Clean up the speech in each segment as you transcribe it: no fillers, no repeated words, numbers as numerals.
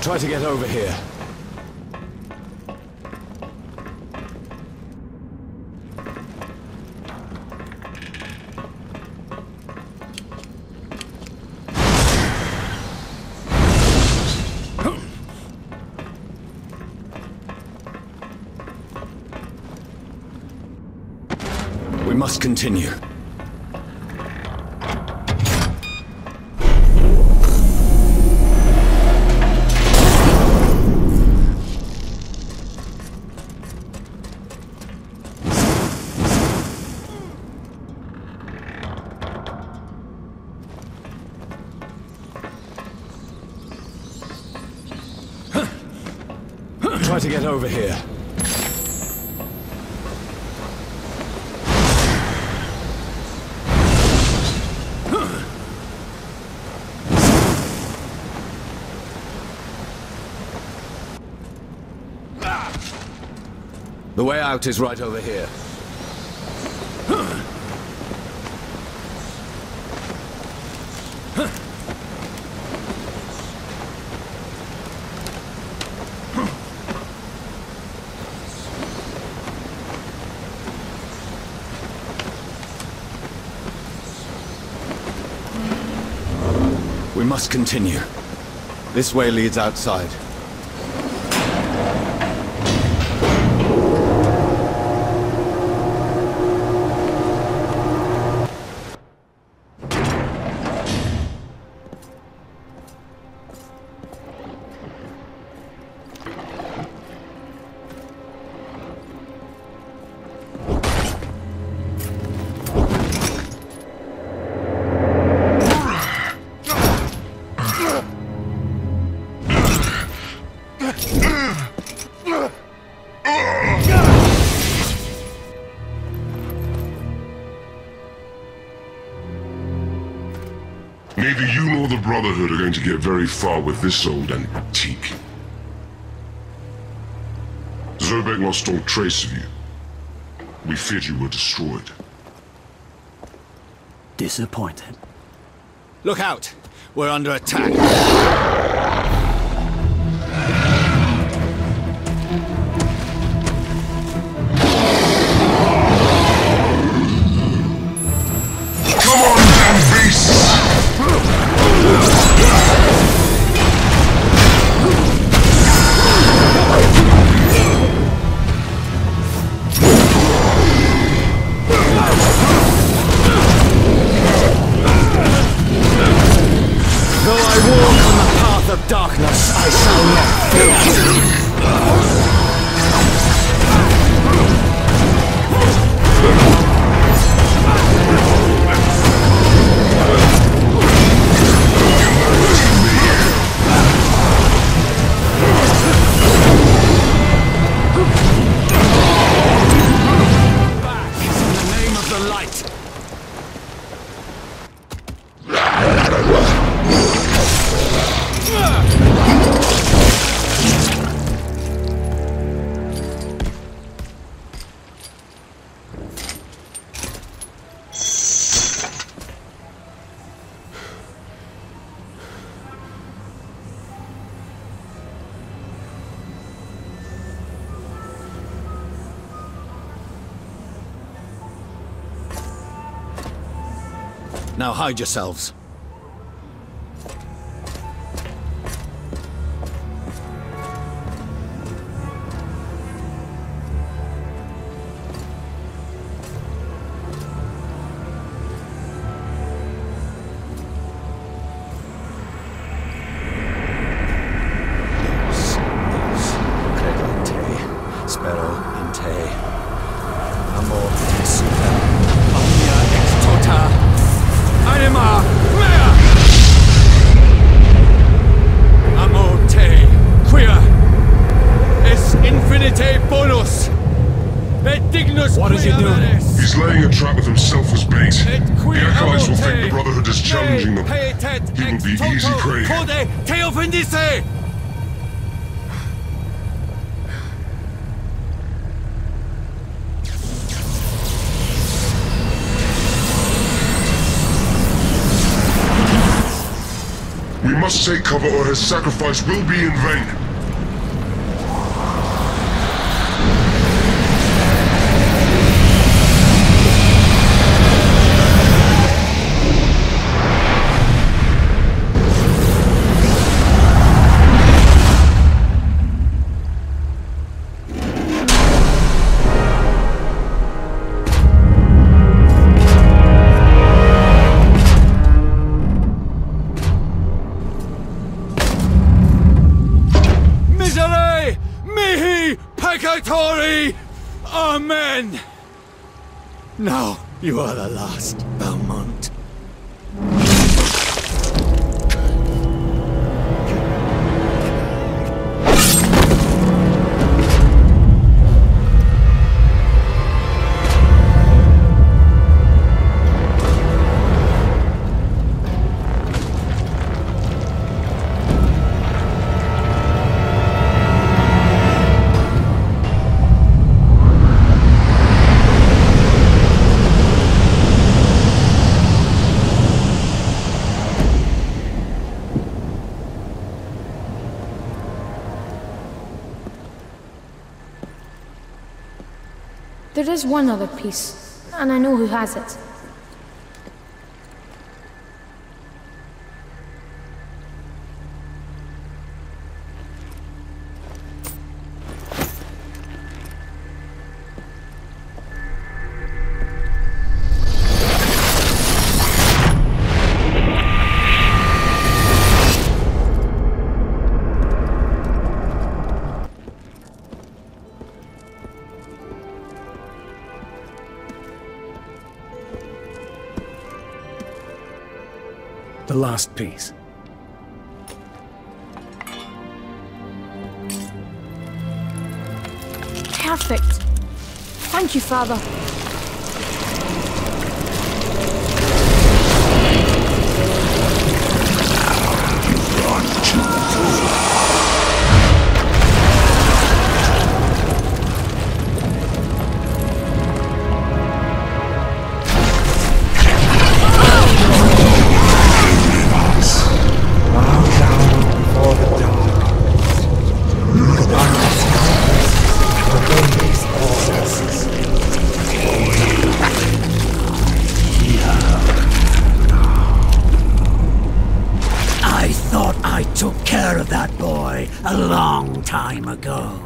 Try to get over here. We must continue. Try to get over here. The way out is right over here. We must continue. This way leads outside. Neither you nor the Brotherhood are going to get very far with this old antique. Zobek lost all trace of you. We feared you were destroyed. Disappointed. Look out! We're under attack. Darkness, I shall not fear. Back in the name of the light. Now hide yourselves. What is he doing? He's laying a trap with himself as bait. The acolytes will think the Brotherhood is challenging them. He will be easy prey. We must take cover or his sacrifice will be in vain. Amen! Now you are the last, Belmont. There is one other piece, and I know who has it. The last piece. Perfect. Thank you, Father. A long time ago.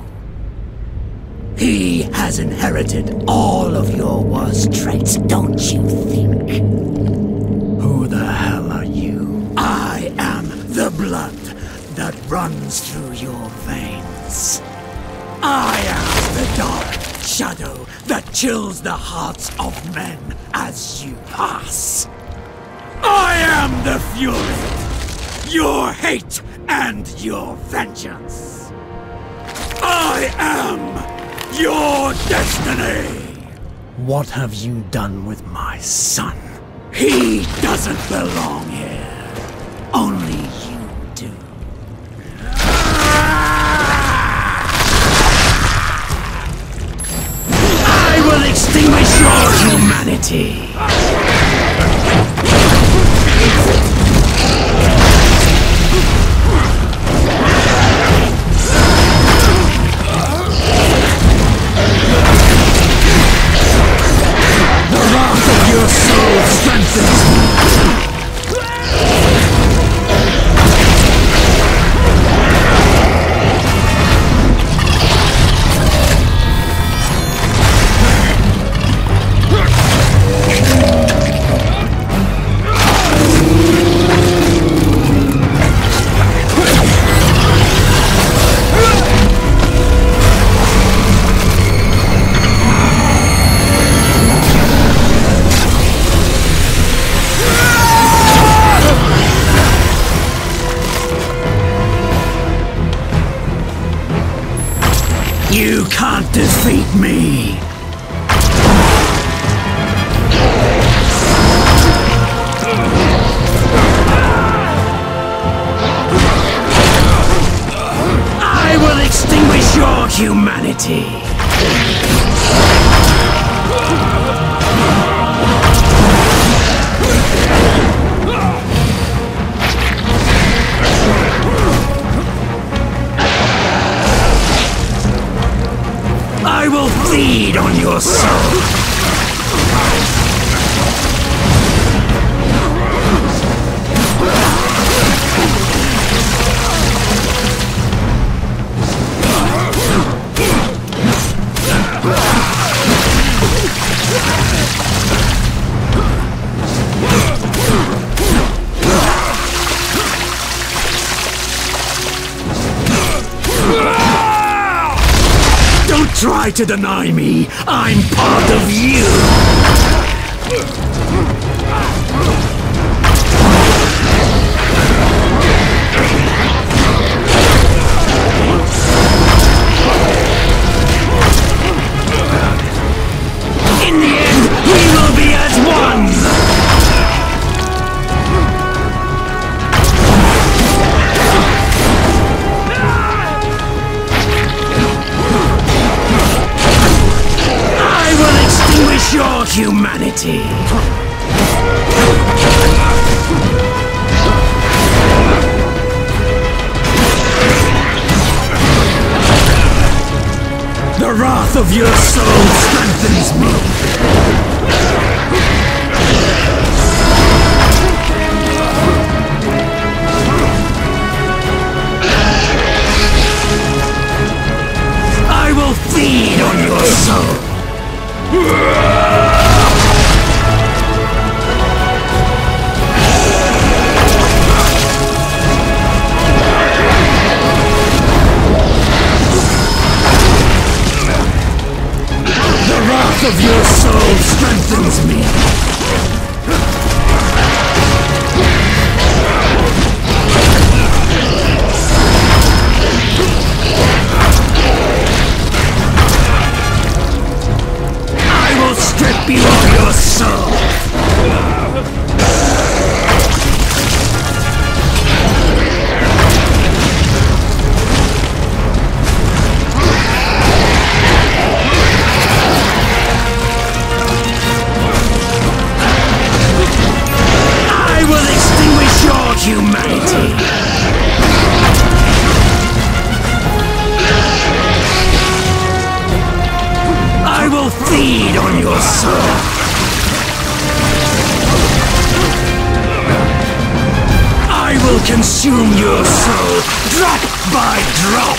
He has inherited all of your worst traits, don't you think? Who the hell are you? I am the blood that runs through your veins. I am the dark shadow that chills the hearts of men as you pass. I am the fury, your hate and your vengeance. I am your destiny. What have you done with my son? He doesn't belong here. Only you do. I will extinguish your humanity. Your soul strengthens. You can't defeat me! I will extinguish your humanity! feed on your soul! Don't try to deny me! I'm part of you! In the end, we will be as one! Your humanity! The wrath of your soul strengthens me! I will feed on your soul! The wrath of your soul strengthens me. Strip you of your soul! I will extinguish your humanity! I will feed on your soul! I will consume your soul, drop by drop!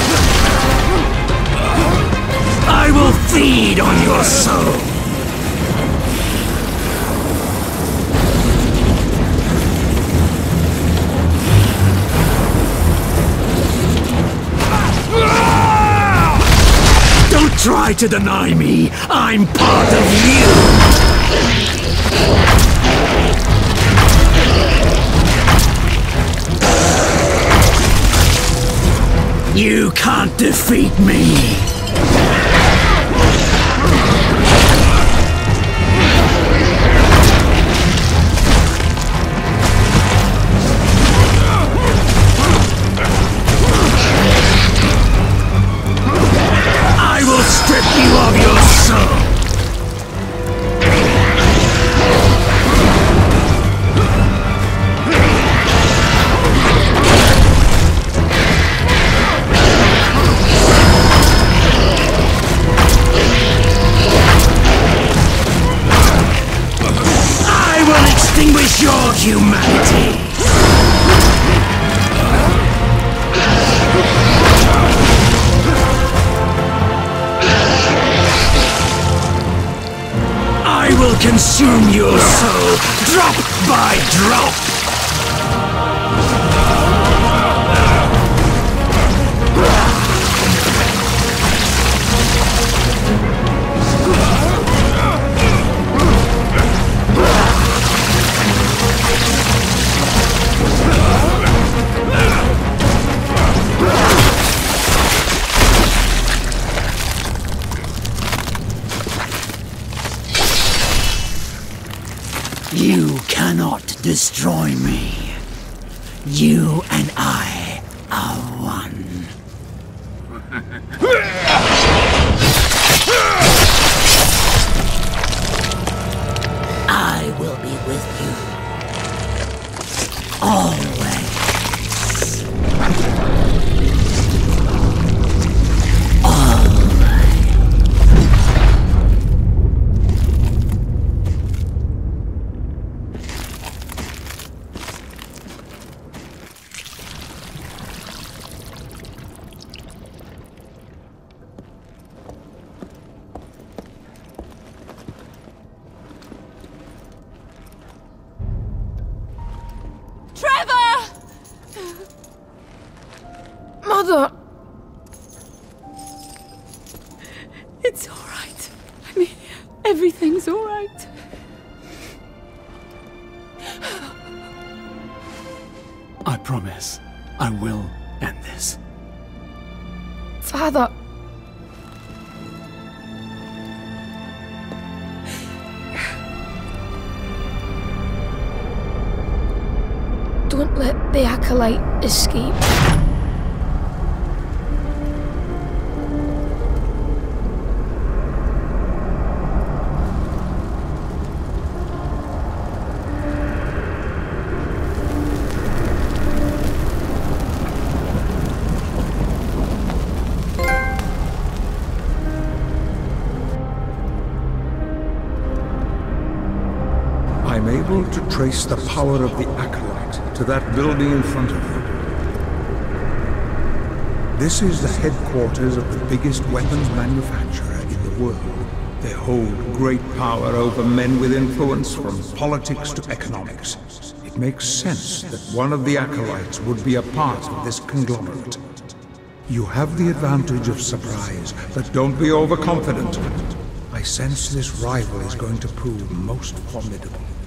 I will feed on your soul! Try to deny me! I'm part of you! You can't defeat me! Strip you of your soul! I will extinguish your humanity! I will consume your soul, drop by drop! You cannot destroy me. You and I are one. I will be with you. Always. Always. Father! It's alright. I mean, everything's alright. I promise, I will end this. Father! Don't let the Acolyte escape. I'm able to trace the power of the Acolyte to that building in front of you. This is the headquarters of the biggest weapons manufacturer in the world. They hold great power over men with influence from politics to economics. It makes sense that one of the Acolytes would be a part of this conglomerate. You have the advantage of surprise, but don't be overconfident. I sense this rival is going to prove most formidable.